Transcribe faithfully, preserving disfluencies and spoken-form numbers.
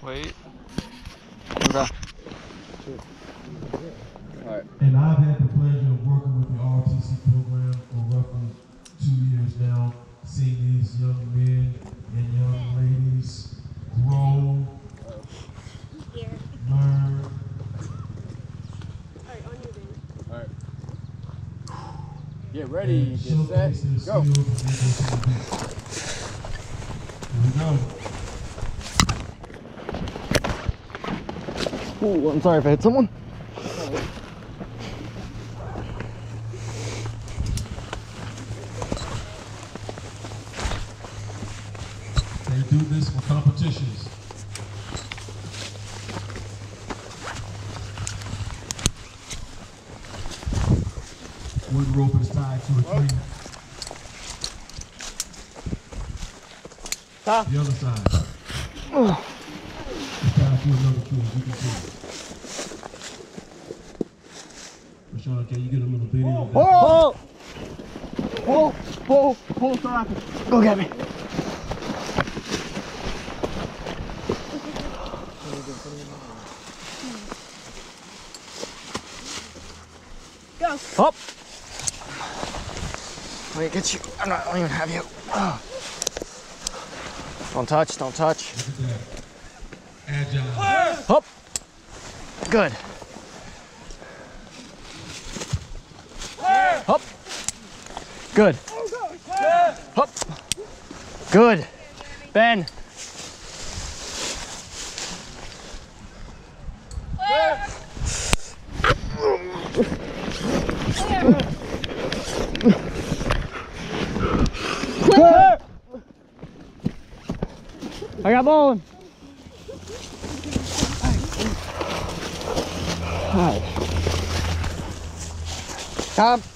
Wait. Okay. All right. And I've had the pleasure of working with the R T C program for roughly two years now, seeing these young men and young ladies grow, learn. Alright, on your game. All right. Get ready, get set, go. Here we go. Ooh, I'm sorry if I hit someone. They do this for competitions. One rope is tied to a tree. Stop. The other side. Oh. It's tied to another tree, as you can see. Rashawn, can you get a little video of that? Whoa! Whoa! Whoa! Whoa! Stop! Go get me! Go! Up! Let me get you. I'm not, I don't even have you. Oh. Don't touch, don't touch. Look at that. Agile. Up! Good. Up! Good. Up! Good. Ben. I got bowling. Hi. Stop.